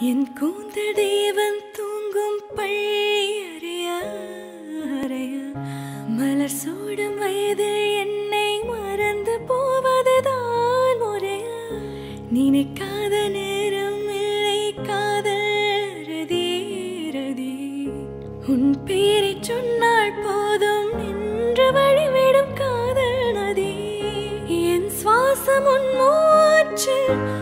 என் கூந்தல் தேவன் தூங்கும் பழைய மலர் சூடும் வயதில் என்னை மறந்து போவதுதான் முறையா? நினைக்காத நேரம் இல்லை காதல் ரதி ரதி. உன் பேரை சொன்னால் போதும் நின்று வழிவிடும் காதல் நதி. என் சுவாசம் உன் மூச்சில்